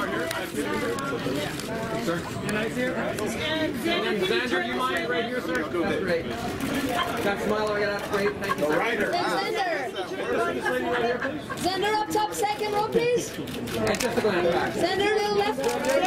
Sir? Nice here. And Xander, you mind right here, sir? That's great. Got Smilo, I got great. Thank you, sir. Xander up top, second row, please. And just a glance back. Xander, a little left.